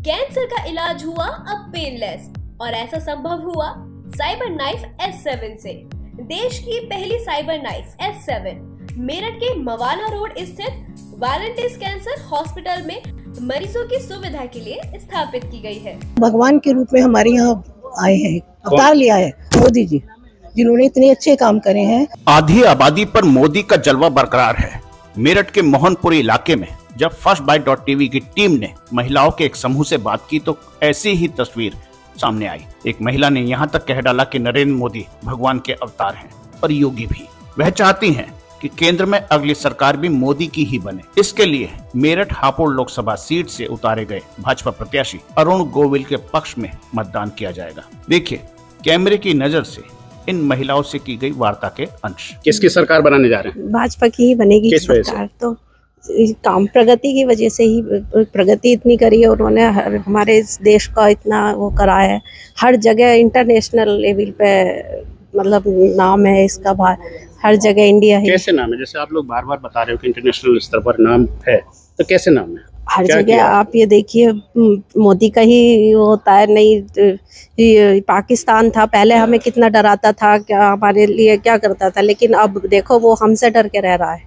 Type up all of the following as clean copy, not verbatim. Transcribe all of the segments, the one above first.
Cancer का इलाज हुआ अब पेनलेस और ऐसा संभव हुआ साइबर नाइफ S7 से। देश की पहली साइबर नाइफ S7 मेरठ के मवाना रोड स्थित वालंटिस कैंसर हॉस्पिटल में मरीजों की सुविधा के लिए स्थापित की गई है। भगवान के रूप में हमारे यहाँ आए हैं, अवतार लिया है मोदी जी, जिन्होंने इतने अच्छे काम करे हैं। आधी आबादी पर मोदी का जलवा बरकरार है। मेरठ के मोहनपुरी इलाके में जब फर्स्टबाइट.टीवी की टीम ने महिलाओं के एक समूह से बात की तो ऐसी ही तस्वीर सामने आई। एक महिला ने यहाँ तक कह डाला कि नरेंद्र मोदी भगवान के अवतार हैं और योगी भी। वह चाहती हैं कि केंद्र में अगली सरकार भी मोदी की ही बने। इसके लिए मेरठ हापुड़ लोकसभा सीट से उतारे गए भाजपा प्रत्याशी अरुण गोविल के पक्ष में मतदान किया जाएगा। देखिए कैमरे की नजर से इन महिलाओं से की गई वार्ता के अंश। किसकी सरकार बनाने जा रहे हैं? भाजपा की ही बनेगी किस वजह से? सरकार। तो काम प्रगति की वजह से ही, प्रगति इतनी करी है उन्होंने, हमारे इस देश का इतना वो करा है, हर जगह इंटरनेशनल लेवल पे मतलब नाम है इसका, हर जगह इंडिया है। कैसे नाम है? जैसे आप लोग बार बार बता रहे हो कि इंटरनेशनल स्तर पर नाम है, तो कैसे नाम है? हर जगह आप ये देखिए मोदी का ही होता है। नहीं पाकिस्तान था पहले, हमें कितना डराता था, क्या हमारे लिए क्या करता था, लेकिन अब देखो वो हमसे डर के रह रहा है।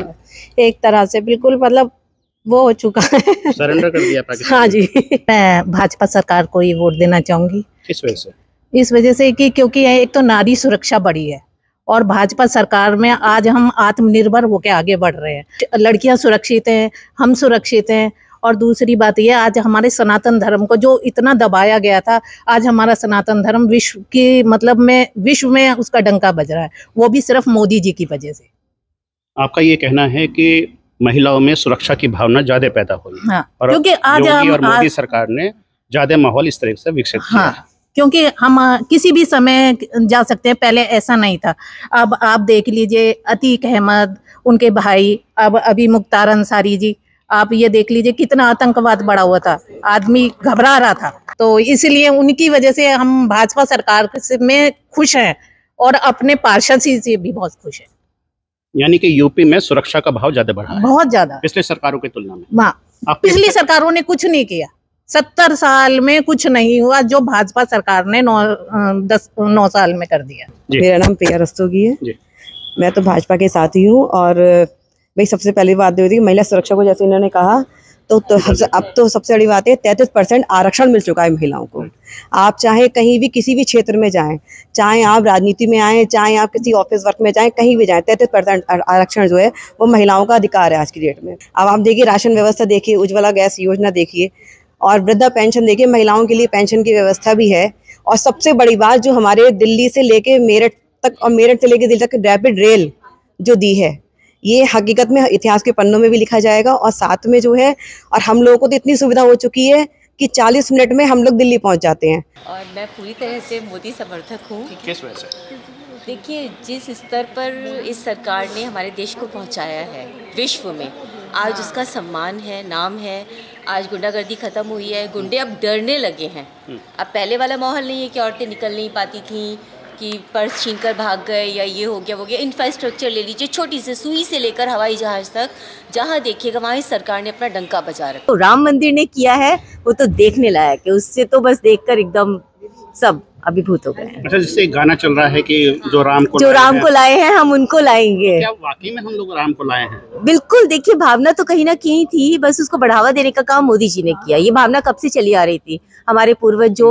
एक तरह से बिल्कुल मतलब वो हो चुका है, सरेंडर कर दिया पाकिस्तान। हाँ जी। मैं भाजपा सरकार को ही वोट देना चाहूंगी। किस वजह से? इस वजह से कि क्योंकि एक तो नारी सुरक्षा बढ़ी है और भाजपा सरकार में आज हम आत्मनिर्भर होकर आगे बढ़ रहे हैं। लड़कियां सुरक्षित हैं, हम सुरक्षित हैं। और दूसरी बात यह, आज हमारे सनातन धर्म को जो इतना दबाया गया था, आज हमारा सनातन धर्म विश्व की मतलब में विश्व में उसका डंका बज रहा है, वो भी सिर्फ मोदी जी की वजह से। आपका ये कहना है कि महिलाओं में सुरक्षा की भावना ज्यादा पैदा हुई। हाँ, और क्योंकि आज योगी और मोदी सरकार ने ज्यादा माहौल इस तरह से विकसित किया है। क्योंकि हम किसी भी समय जा सकते हैं, पहले ऐसा नहीं था। अब आप देख लीजिए अतीक अहमद, उनके भाई, अब अभी मुख्तार अंसारी जी, आप ये देख लीजिए कितना आतंकवाद बढ़ा हुआ था, आदमी घबरा रहा था। तो इसलिए उनकी वजह से हम भाजपा सरकार में खुश हैं और अपने पार्षद से भी बहुत खुश हैं। यानी कि यूपी में सुरक्षा का भाव ज्यादा बढ़ा है, बहुत ज्यादा, पिछले सरकारों की तुलना में। पिछली सरकारों ने कुछ नहीं किया, 70 साल में कुछ नहीं हुआ जो भाजपा सरकार ने 9 साल में कर दिया। मेरा नाम प्रिया रस्तोगी है, मैं तो भाजपा के साथ ही हूँ। और भाई सबसे पहली बात होती है महिला सुरक्षा को, जैसे इन्होंने कहा तो अब तो सबसे बड़ी बात है 33% आरक्षण मिल चुका है महिलाओं को। आप चाहे कहीं भी किसी भी क्षेत्र में जाएं, चाहे आप राजनीति में आएँ, चाहे आप किसी ऑफिस वर्क में जाएं, कहीं भी जाएं, 33% आरक्षण जो है वो महिलाओं का अधिकार है आज की डेट में। अब आप देखिए राशन व्यवस्था देखिए, उज्ज्वला गैस योजना देखिए, और वृद्धा पेंशन देखिए, महिलाओं के लिए पेंशन की व्यवस्था भी है। और सबसे बड़ी बात जो हमारे दिल्ली से लेके मेरठ तक और मेरठ से लेके दिल्ली तक रैपिड रेल जो दी है, ये हकीकत में इतिहास के पन्नों में भी लिखा जाएगा। और साथ में जो है, और हम लोगों को तो इतनी सुविधा हो चुकी है कि 40 मिनट में हम लोग दिल्ली पहुंच जाते हैं। और मैं पूरी तरह से मोदी समर्थक हूँ। किस वजह से? देखिए जिस स्तर पर इस सरकार ने हमारे देश को पहुंचाया है विश्व में, आज उसका सम्मान है, नाम है। आज गुंडागर्दी खत्म हुई है, गुंडे अब डरने लगे हैं। अब पहले वाला माहौल नहीं है कि औरतें निकल नहीं पाती थीं, कि पर्स छीनकर भाग गए या ये हो गया वो गया। इंफ्रास्ट्रक्चर ले लीजिए, छोटी से सुई से लेकर हवाई जहाज तक, जहाँ देखिएगा वहाँ इस सरकार ने अपना डंका बजा रखा। तो राम मंदिर ने किया है वो तो देखने लायक है, उससे तो बस देखकर एकदम सब अभिभूत हो गए हैं। अच्छा, जिससे गाना चल रहा है कि जो राम को लाए हैं हम उनको लाएंगे। क्या वाकई में हम लोग राम को लाए हैं? बिल्कुल, देखिए भावना तो कहीं ना कहीं थी, बस उसको बढ़ावा देने का काम मोदी जी ने किया। ये भावना कब से चली आ रही थी, हमारे पूर्वज जो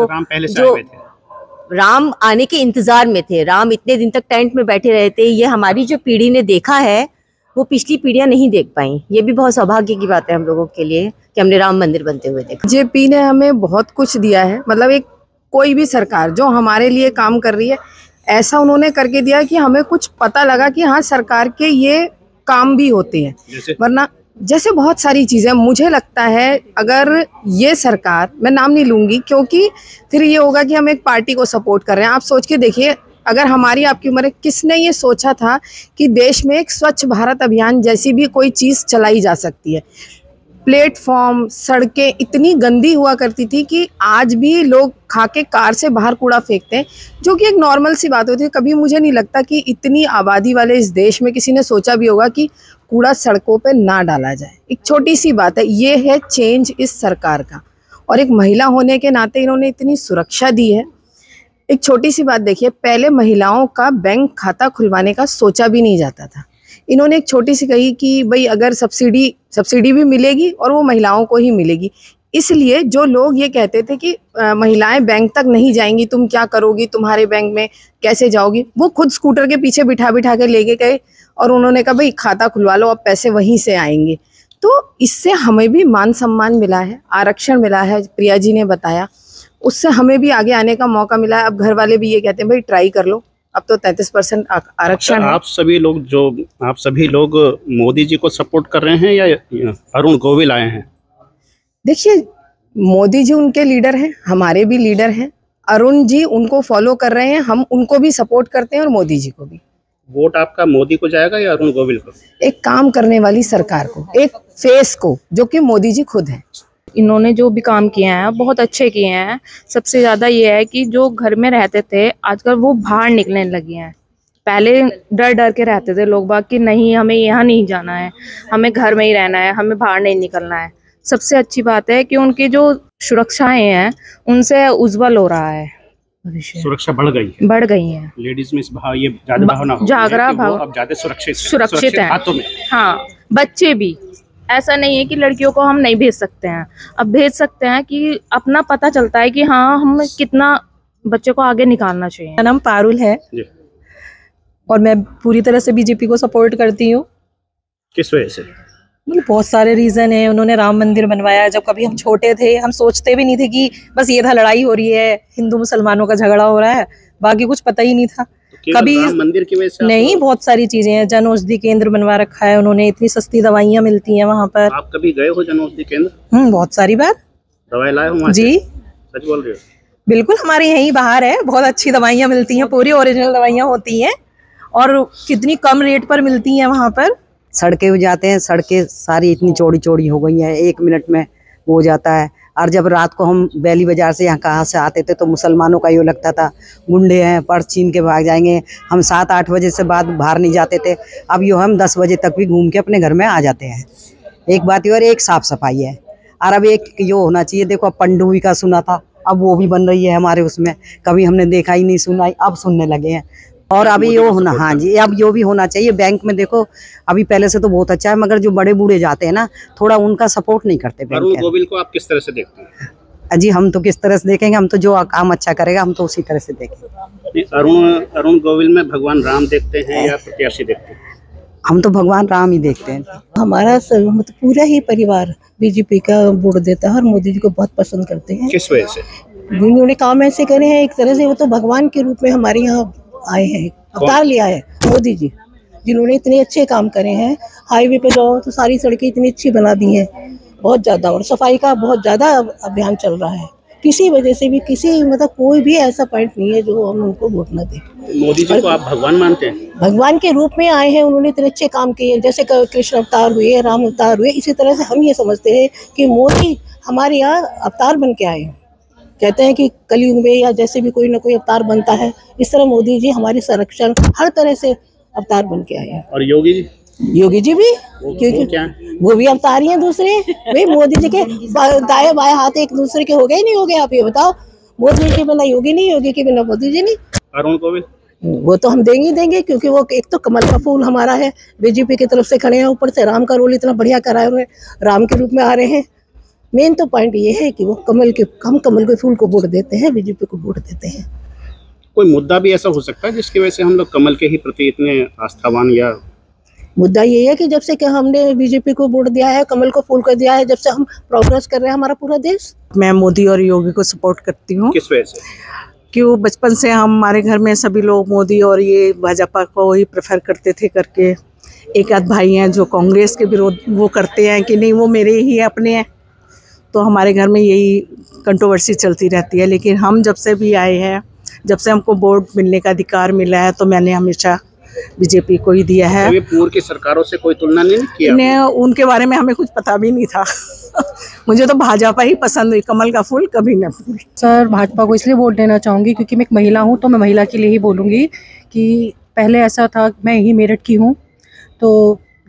राम आने के इंतजार में थे, राम इतने दिन तक टेंट में बैठे रहे थे, ये हमारी जो पीढ़ी ने देखा है वो पिछली पीढ़ियां नहीं देख पाई। ये भी बहुत सौभाग्य की बात है हम लोगों के लिए कि हमने राम मंदिर बनते हुए देखा। जेपी ने हमें बहुत कुछ दिया है, मतलब एक कोई भी सरकार जो हमारे लिए काम कर रही है, ऐसा उन्होंने करके दिया कि हमें कुछ पता लगा कि हाँ सरकार के ये काम भी होते हैं। वरना जैसे बहुत सारी चीज़ें, मुझे लगता है अगर ये सरकार, मैं नाम नहीं लूँगी क्योंकि फिर ये होगा कि हम एक पार्टी को सपोर्ट कर रहे हैं। आप सोच के देखिए, अगर हमारी आपकी उम्र है, किसने ये सोचा था कि देश में एक स्वच्छ भारत अभियान जैसी भी कोई चीज़ चलाई जा सकती है। प्लेटफॉर्म, सड़कें इतनी गंदी हुआ करती थी कि आज भी लोग खा के कार से बाहर कूड़ा फेंकते हैं, जो कि एक नॉर्मल सी बात होती है। कभी मुझे नहीं लगता कि इतनी आबादी वाले इस देश में किसी ने सोचा भी होगा कि कूड़ा सड़कों पे ना डाला जाए। एक छोटी सी बात है, ये है चेंज इस सरकार का। और एक महिला होने के नाते इन्होंने इतनी सुरक्षा दी है। एक छोटी सी बात देखिए, पहले महिलाओं का बैंक खाता खुलवाने का सोचा भी नहीं जाता था। इन्होंने एक छोटी सी कही कि भाई अगर सब्सिडी भी मिलेगी और वो महिलाओं को ही मिलेगी। इसलिए जो लोग ये कहते थे कि महिलाएं बैंक तक नहीं जाएंगी, तुम क्या करोगी, तुम्हारे बैंक में कैसे जाओगी, वो खुद स्कूटर के पीछे बिठा बिठा के लेके गए और उन्होंने कहा भाई खाता खुलवा लो, अब पैसे वहीं से आएंगे। तो इससे हमें भी मान सम्मान मिला है, आरक्षण मिला है, प्रिया जी ने बताया, उससे हमें भी आगे आने का मौका मिला है। अब घर वाले भी ये कहते हैं भाई ट्राई कर लो, अब तो 33% आरक्षण है। आप सभी लोग मोदी जी को सपोर्ट कर रहे हैं या अरुण गोविल आए हैं? देखिए, मोदी जी उनके लीडर हैं, हमारे भी लीडर हैं। अरुण जी उनको फॉलो कर रहे हैं, हम उनको भी सपोर्ट करते हैं और मोदी जी को भी। वोट आपका मोदी को जाएगा या अरुण गोविल को? एक काम करने वाली सरकार को, एक फेस को, जो कि मोदी जी खुद हैं। इन्होंने जो भी काम किए हैं बहुत अच्छे किए हैं। सबसे ज़्यादा ये है कि जो घर में रहते थे आजकल वो बाहर निकलने लगे हैं। पहले डर डर के रहते थे लोग बाग कि नहीं हमें यहाँ नहीं जाना है, हमें घर में ही रहना है, हमें बाहर नहीं निकलना है। सबसे अच्छी बात है कि उनकी जो सुरक्षाएं हैं उनसे उज्जवल हो रहा है, सुरक्षा बढ़ गई है। लेडीज में ये ज्यादा भावना हो जागरा भाव अब ज्यादा सुरक्षित है हाथों में। हाँ, बच्चे भी, ऐसा नहीं है कि लड़कियों को हम नहीं भेज सकते हैं, अब भेज सकते हैं कि अपना पता चलता है कि हाँ हम कितना बच्चे को आगे निकालना चाहिए। मेरा नाम पारुल है और मैं पूरी तरह से बीजेपी को सपोर्ट करती हूँ। किस वजह से? मतलब बहुत सारे रीजन है। उन्होंने राम मंदिर बनवाया, जब कभी हम छोटे थे हम सोचते भी नहीं थे कि बस ये था लड़ाई हो रही है, हिंदू मुसलमानों का झगड़ा हो रहा है, बाकी कुछ पता ही नहीं था। कभी राम मंदिर की वजह से नहीं, बहुत सारी चीजें हैं। जन औषधि केंद्र बनवा रखा है उन्होंने, इतनी सस्ती दवाइयाँ मिलती हैं वहाँ पर। आप कभी गए हो जन औषधि केंद्र? बहुत सारी बार। दवाई लाए हो जी? सच बोल रहे हो? बिल्कुल, हमारे यहीं बाहर है, बहुत अच्छी दवाइयाँ मिलती हैं, पूरी ओरिजिनल दवाइयाँ होती हैं और कितनी कम रेट पर मिलती हैं वहाँ पर। सड़कें भी जाते हैं, सड़कें सारी इतनी चौड़ी चौड़ी हो गई हैं, 1 मिनट में हो जाता है। और जब रात को हम बैली बाजार से यहाँ कहाँ से आते थे तो मुसलमानों का ये लगता था गुंडे हैं, पर्स छीन के भाग जाएंगे। हम 7-8 बजे से बाद बाहर नहीं जाते थे, अब यो हम 10 बजे तक भी घूम के अपने घर में आ जाते हैं। एक बात ये, और एक साफ सफाई है। और अब एक यो होना चाहिए, देखो अब पनडुब्बी का सुना था, अब वो भी बन रही है हमारे उसमें, कभी हमने देखा ही नहीं, सुना ही, अब सुनने लगे हैं। और अभी यो होना, हाँ जी, अब यो भी होना चाहिए। बैंक में देखो अभी पहले से तो बहुत अच्छा है, मगर जो बड़े बूढ़े जाते हैं ना, थोड़ा उनका सपोर्ट नहीं करते। अरुण गोविल को आप किस तरह से देखते हैं? जी, हम तो किस तरह से देखेंगे, हम तो जो काम अच्छा करेगा हम तो उसी तरह से देखेंगे। अरुण गोविल में भगवान राम देखते हैं या प्रत्याशी देखते हैं? हम तो भगवान राम ही देखते हैं। हमारा मतलब पूरा ही परिवार बीजेपी का वोट देता है और मोदी जी को बहुत पसंद करते हैं। किस वजह से? जिन्होंने काम ऐसे करे हैं, एक तरह से वो तो भगवान के रूप में हमारे यहाँ आए हैं, अवतार लिया है मोदी जी, जिन्होंने इतने अच्छे काम करे हैं। हाईवे पे जाओ तो सारी सड़कें इतनी अच्छी बना दी हैं, बहुत ज़्यादा, और सफाई का बहुत ज़्यादा अभियान चल रहा है। किसी वजह से भी मतलब कोई भी ऐसा पॉइंट नहीं है जो हम उनको वोट न दें। मोदी जी को आप भगवान मानते हैं? भगवान के रूप में आए हैं, उन्होंने इतने अच्छे काम किए हैं, जैसे कृष्ण अवतार हुए, राम अवतार हुए, इसी तरह से हम ये समझते हैं कि मोदी हमारे यहाँ अवतार बन के आए हैं। कहते हैं कि कलयुग में या जैसे भी कोई ना कोई अवतार बनता है, इस तरह मोदी जी हमारे संरक्षण हर तरह से अवतार बन के आए हैं। और योगी जी? योगी जी भी, क्योंकि वो भी अवतार ही हैं दूसरे। भाई मोदी जी के दाएं बाएं हाथ एक दूसरे के हो गए नहीं हो गए, आप ये बताओ। मोदी जी के बिना योगी नहीं, योगी के बिना मोदी जी नहीं। अरुण गोविल वो तो हम देंगे, क्योंकि वो एक तो कमल का फूल हमारा है, बीजेपी की तरफ से खड़े हैं, ऊपर से राम का रोल इतना बढ़िया करा है उन्होंने, राम के रूप में आ रहे हैं। मेन तो पॉइंट ये है कि वो हम कमल के फूल को वोट देते हैं, बीजेपी को वोट देते हैं। कोई मुद्दा भी ऐसा हो सकता है जिसकी वजह से हम लोग कमल के ही प्रति इतने आस्थावान? या मुद्दा ये है कि जब से कि हमने बीजेपी को वोट दिया है, कमल को फूल कर दिया है, जब से हम प्रोग्रेस कर रहे हैं हमारा पूरा देश। मैं मोदी और योगी को सपोर्ट करती हूँ। किस वजह से? क्यों, बचपन से हमारे घर में सभी लोग मोदी और ये भाजपा को ही प्रेफर करते थे करके। एक आध भाई हैं जो कांग्रेस के विरोध वो करते हैं कि नहीं वो मेरे ही अपने हैं, तो हमारे घर में यही कंट्रोवर्सी चलती रहती है। लेकिन हम जब से भी आए हैं, जब से हमको वोट मिलने का अधिकार मिला है, तो मैंने हमेशा बीजेपी को ही दिया है। तो पूर्व की सरकारों से कोई तुलना नहीं किया? उनके बारे में हमें कुछ पता भी नहीं था। मुझे तो भाजपा ही पसंद हुई, कमल का फूल कभी न फूल। सर, भाजपा को इसलिए वोट देना चाहूँगी क्योंकि मैं एक महिला हूँ, तो मैं महिला के लिए ही बोलूँगी कि पहले ऐसा था, मैं ही मेरठ की हूँ, तो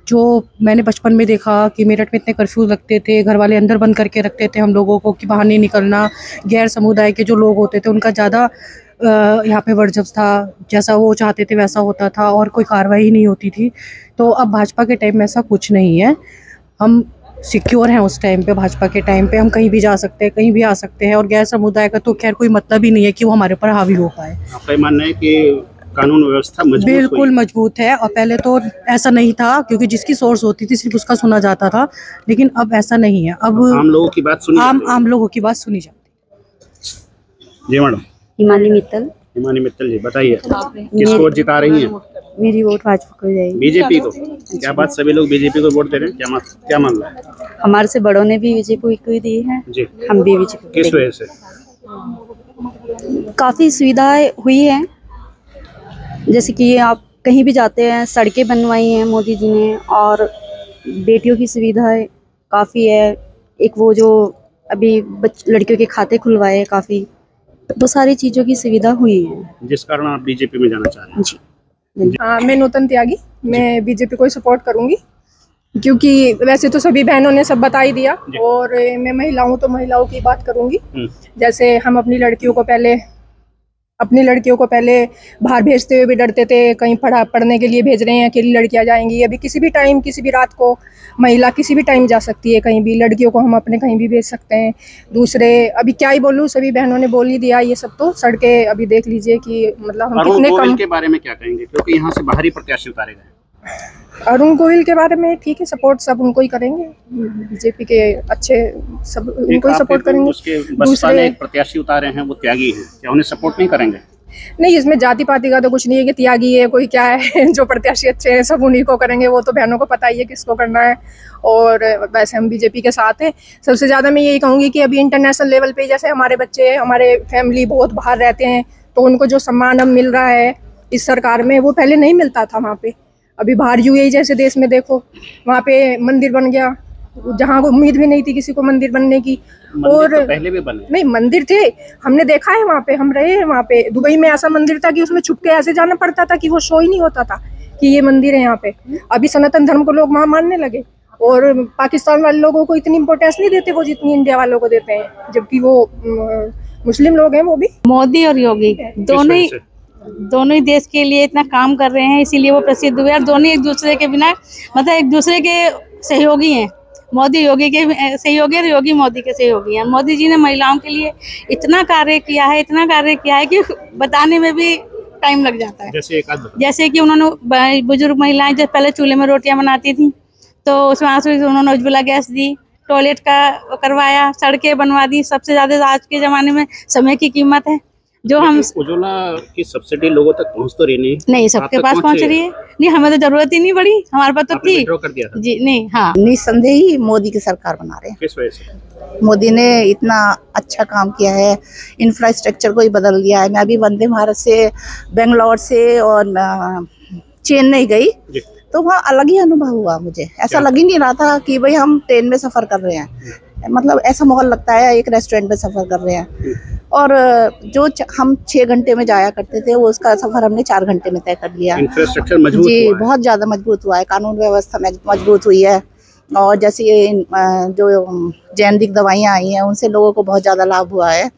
जो मैंने बचपन में देखा कि मेरठ में इतने कर्फ्यू लगते थे, घर वाले अंदर बंद करके रखते थे हम लोगों को कि बाहर नहीं निकलना, गैर समुदाय के जो लोग होते थे उनका ज़्यादा यहाँ पे वर्चस्व था, जैसा वो चाहते थे वैसा होता था और कोई कार्रवाई नहीं होती थी। तो अब भाजपा के टाइम में ऐसा कुछ नहीं है, हम सिक्योर हैं। उस टाइम पे भाजपा के टाइम पे हम कहीं भी जा सकते हैं, कहीं भी आ सकते हैं, और गैर समुदाय का तो खैर कोई मतलब ही नहीं है कि वो हमारे ऊपर हावी हो पाए। आपका ये मानना है कि कानून व्यवस्था बिल्कुल मजबूत है, और पहले तो ऐसा नहीं था क्योंकि जिसकी सोर्स होती थी सिर्फ उसका सुना जाता था, लेकिन अब ऐसा नहीं है। अब आम लोगों की बात सुनी आम लोगों की बात सुनी जाती है। जी मैडम। हिमानी मित्तल। हिमानी मित्तल जी, बताइए किसको जिता रही हैं? मेरी वोट भाजपा को जाएगी। बीजेपी को? क्या बात, सभी लोग बीजेपी को वोट दे रहे हैं, क्या मामला है? हमारे से बड़ों ने भी बीजेपी को ही दी है जी, हम भी बीजेपी। किस वजह से? काफ़ी सुविधाएं हुई हैं, जैसे कि आप कहीं भी जाते हैं, सड़कें बनवाई हैं मोदी जी ने, और बेटियों की सुविधाएं काफ़ी है। एक वो जो अभी लड़कियों के खाते खुलवाए, काफ़ी तो सारी चीज़ों की सुविधा हुई है, जिस कारण आप बीजेपी में जाना चाह रहे हैं। जी। मैं नूतन त्यागी, मैं बीजेपी को ही सपोर्ट करूंगी, क्योंकि वैसे तो सभी बहनों ने सब बता ही दिया, और मैं महिला हूं तो महिलाओं की बात करूंगी। जैसे हम अपनी लड़कियों को पहले बाहर भेजते हुए भी डरते थे, कहीं पढ़ने के लिए भेज रहे हैं, अकेली लड़कियां जाएंगी। अभी किसी भी टाइम, किसी भी रात को महिला किसी भी टाइम जा सकती है कहीं भी, लड़कियों को हम अपने कहीं भी भेज सकते हैं। दूसरे अभी क्या ही बोलूँ, सभी बहनों ने बोल ही दिया ये सब। तो सड़कें अभी देख लीजिए कि मतलब हम कितने कम के बारे में क्या कहेंगे, क्योंकि यहाँ से बाहरी प्रत्याशी उतारे गए। अरुण गोविल के बारे में ठीक है, सपोर्ट सब उनको ही करेंगे, बीजेपी के अच्छे सब उनको ही सपोर्ट करेंगे। दूसरे प्रत्याशी उतारे हैं वो त्यागी हैं, क्या उन्हें सपोर्ट नहीं करेंगे? नहीं, इसमें जाति पाति का तो कुछ नहीं है कि त्यागी है कोई क्या है, जो प्रत्याशी अच्छे हैं सब उन्हीं को करेंगे, वो तो बहनों को पता ही है किसको करना है। और वैसे हम बीजेपी के साथ हैं। सबसे ज़्यादा मैं यही कहूँगी कि अभी इंटरनेशनल लेवल पे जैसे हमारे बच्चे, हमारे फैमिली बहुत बाहर रहते हैं, तो उनको जो सम्मान अब मिल रहा है इस सरकार में, वो पहले नहीं मिलता था वहाँ पे। अभी बाहर यूएई जैसे देश में देखो, वहाँ पे मंदिर बन गया, जहाँ उम्मीद भी नहीं थी किसी को मंदिर बनने की। और तो पहले भी बने नहीं, मंदिर थे, हमने देखा है वहाँ पे, हम रहे हैं वहाँ पे। दुबई में ऐसा मंदिर था कि उसमें छुप के ऐसे जाना पड़ता था कि वो शो ही नहीं होता था कि ये मंदिर है यहाँ पे। अभी सनातन धर्म को लोग वहाँ मानने लगे, और पाकिस्तान वाले लोगों को इतनी इम्पोर्टेंस नहीं देते वो जितनी इंडिया वालों को देते हैं, जबकि वो मुस्लिम लोग हैं वो भी। मोदी और योगी दोनों ही देश के लिए इतना काम कर रहे हैं, इसीलिए वो प्रसिद्ध हुए, और दोनों एक दूसरे के बिना मतलब एक दूसरे के सहयोगी हैं। मोदी योगी के सहयोगी और योगी मोदी के सहयोगी हैं। मोदी जी ने महिलाओं के लिए इतना कार्य किया है कि बताने में भी टाइम लग जाता है। जैसे कि उन्होंने बुजुर्ग महिलाएं जो पहले चूल्हे में रोटियां बनाती थी, तो उसमें से उन्होंने उज्ज्वला गैस दी, टॉयलेट का करवाया, सड़कें बनवा दी। सबसे ज्यादा आज के जमाने में समय की कीमत है, जो हम उज्ज्वला की सब्सिडी लोगों तक पहुंच तो रही नहीं, सबके पास पहुंच रही है। नहीं, हमें तो जरूरत ही नहीं पड़ी, हमारे पास तो थी कर दिया था। जी नहीं, हाँ निस्संदेह ही मोदी की सरकार बना रहे हैं। किस वजह से? मोदी ने इतना अच्छा काम किया है, इंफ्रास्ट्रक्चर को ही बदल दिया है। मैं अभी वंदे भारत से बेंगलोर से और चेन्नई गई, तो वहाँ अलग ही अनुभव हुआ मुझे। ऐसा लग ही नहीं रहा था कि भाई हम ट्रेन में सफर कर रहे हैं, मतलब ऐसा माहौल लगता है एक रेस्टोरेंट में सफर कर रहे हैं। और जो हम 6 घंटे में जाया करते थे, वो उसका सफर हमने 4 घंटे में तय कर लिया। इंफ्रास्ट्रक्चर मजबूत जी, बहुत ज्यादा मजबूत हुआ है, कानून व्यवस्था मजबूत हुई है। और जैसे ये जो जेनेरिक दवाइयाँ आई हैं, उनसे लोगों को बहुत ज़्यादा लाभ हुआ है।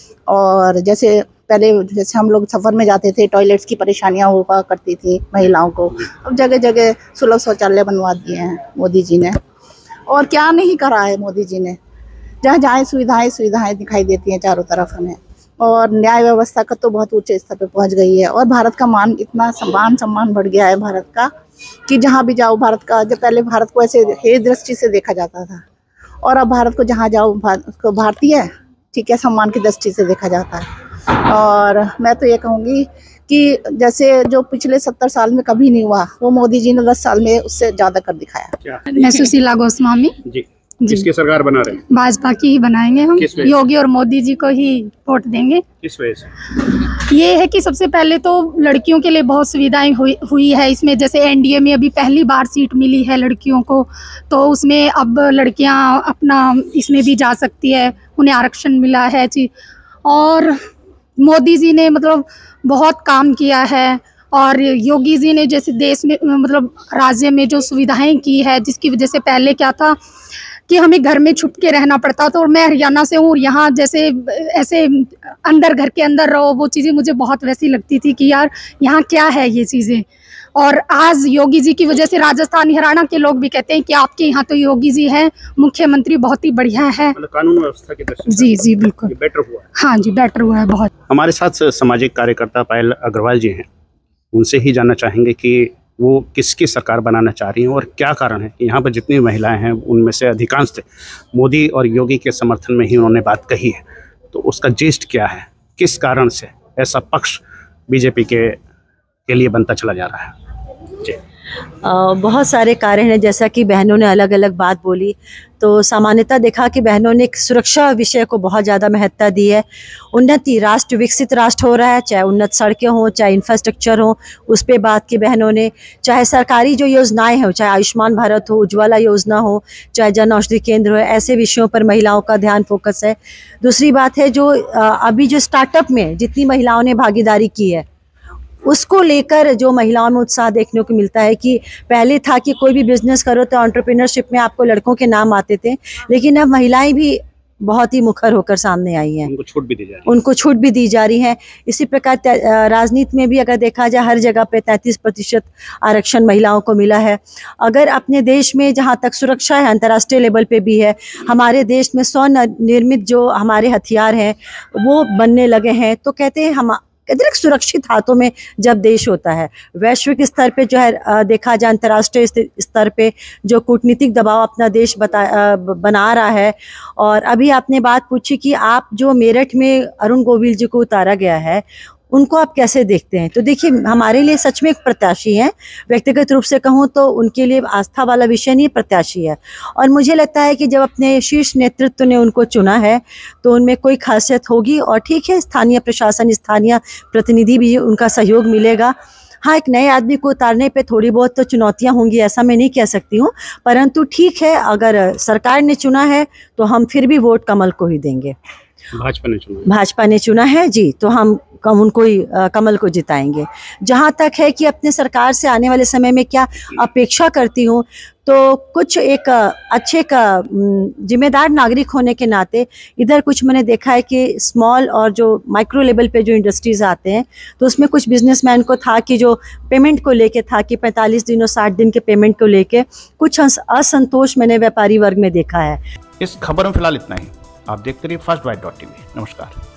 और जैसे पहले जैसे हम लोग सफ़र में जाते थे, टॉयलेट्स की परेशानियाँ हुआ करती थी महिलाओं को, अब जगह जगह सुलभ शौचालय बनवा दिए हैं मोदी जी ने। और क्या नहीं करा है मोदी जी ने, जहाँ जहाँ सुविधाएं दिखाई देती हैं चारों तरफ हमें। और न्याय व्यवस्था का तो बहुत ऊंचे स्तर पे पहुँच गई है, और भारत का मान इतना सम्मान बढ़ गया है भारत का कि जहाँ भी जाओ भारत का, जब पहले भारत को ऐसे हे दृष्टि से देखा जाता था, और अब भारत को जहाँ जाओ भारतीय ठीक है सम्मान की दृष्टि से देखा जाता है। और मैं तो ये कहूँगी कि जैसे जो पिछले 70 साल में कभी नहीं हुआ, वो मोदी जी ने 10 साल में उससे ज्यादा कर दिखाया। मैं सुशीला गोस्वामी जी। किसकी सरकार बना रहे हैं? भाजपा की ही बनाएंगे हम, योगी और मोदी जी को ही वोट देंगे। किस वजह से? ये है कि सबसे पहले तो लड़कियों के लिए बहुत सुविधाएं हुई है इसमें। जैसे एनडीए में अभी पहली बार सीट मिली है लड़कियों को, तो उसमें अब लड़कियां अपना इसमें भी जा सकती है, उन्हें आरक्षण मिला है जी। और मोदी जी ने मतलब बहुत काम किया है, और योगी जी ने जैसे देश में मतलब राज्य में जो सुविधाएं की है, जिसकी वजह से पहले क्या था कि हमें घर में छुप के रहना पड़ता था। और मैं हरियाणा से हूँ और यहाँ जैसे ऐसे अंदर घर के अंदर रहो, वो चीज़ें मुझे बहुत वैसी लगती थी कि यार यहाँ क्या है ये चीज़ें। और आज योगी जी की वजह से राजस्थान हरियाणा के लोग भी कहते हैं कि आपके यहाँ तो योगी जी हैं मुख्यमंत्री, बहुत ही बढ़िया है। कानून व्यवस्था की दृष्टि जी जी बिल्कुल बेटर हुआ है। हाँ जी, बेटर हुआ है बहुत। हमारे साथ सामाजिक कार्यकर्ता पायल अग्रवाल जी हैं, उनसे ही जानना चाहेंगे कि वो किसकी सरकार बनाना चाह रही हैं और क्या कारण है कि यहाँ पर जितनी महिलाएं हैं उनमें से अधिकांश मोदी और योगी के समर्थन में ही उन्होंने बात कही है। तो उसका जिस्ट क्या है, किस कारण से ऐसा पक्ष बीजेपी के लिए बनता चला जा रहा है? जी बहुत सारे कारण हैं, जैसा कि बहनों ने अलग अलग बात बोली। तो सामान्यतः देखा कि बहनों ने सुरक्षा विषय को बहुत ज़्यादा महत्ता दी है। उन्नति, राष्ट्र विकसित राष्ट्र हो रहा है, चाहे उन्नत सड़कें हों, चाहे इंफ्रास्ट्रक्चर हो, उस पर बात की बहनों ने। चाहे सरकारी जो योजनाएं हो, चाहे आयुष्मान भारत हो, उज्ज्वला योजना हो, चाहे जन औषधि केंद्र हो, ऐसे विषयों पर महिलाओं का ध्यान फोकस है। दूसरी बात है जो अभी जो स्टार्टअप में जितनी महिलाओं ने भागीदारी की है उसको लेकर जो महिलाओं में उत्साह देखने को मिलता है कि पहले था कि कोई भी बिजनेस करो तो एंटरप्रेन्योरशिप में आपको लड़कों के नाम आते थे, लेकिन अब महिलाएं भी बहुत ही मुखर होकर सामने आई हैं। उनको छूट भी दी जा रही है। उनको छूट भी दी जा रही है। इसी प्रकार राजनीति में भी अगर देखा जाए हर जगह पे 33% आरक्षण महिलाओं को मिला है। अगर अपने देश में जहाँ तक सुरक्षा है, अंतर्राष्ट्रीय लेवल पे भी है, हमारे देश में स्वनिर्मित जो हमारे हथियार हैं वो बनने लगे हैं। तो कहते हैं हम अधिक सुरक्षित हाथों में जब देश होता है। वैश्विक स्तर पे जो है देखा जाए, अंतर्राष्ट्रीय स्तर पे जो कूटनीतिक दबाव अपना देश बना रहा है। और अभी आपने बात पूछी कि आप जो मेरठ में अरुण गोविल जी को उतारा गया है उनको आप कैसे देखते हैं? तो देखिए, हमारे लिए सच में एक प्रत्याशी हैं। व्यक्तिगत रूप से कहूँ तो उनके लिए आस्था वाला विषय नहीं, प्रत्याशी है। और मुझे लगता है कि जब अपने शीर्ष नेतृत्व ने उनको चुना है तो उनमें कोई खासियत होगी। और ठीक है, स्थानीय प्रशासन, स्थानीय प्रतिनिधि भी उनका सहयोग मिलेगा। हाँ, एक नए आदमी को उतारने पे थोड़ी बहुत तो चुनौतियां होंगी, ऐसा मैं नहीं कह सकती हूँ, परंतु ठीक है, अगर सरकार ने चुना है तो हम फिर भी वोट कमल को ही देंगे। भाजपा ने चुना है जी, तो हम उनको ही कमल को जिताएंगे। जहाँ तक है कि अपने सरकार से आने वाले समय में क्या अपेक्षा करती हूँ, तो कुछ एक अच्छे जिम्मेदार नागरिक होने के नाते इधर कुछ मैंने देखा है कि स्मॉल और जो माइक्रो लेवल पे जो इंडस्ट्रीज आते हैं, तो उसमें कुछ बिजनेसमैन को था कि जो पेमेंट को लेके था कि 45 दिन और 60 दिन के पेमेंट को लेके कुछ असंतोष मैंने व्यापारी वर्ग में देखा है। इस खबर में फिलहाल इतना ही। आप देखते रहिए fastbite.tv। नमस्कार।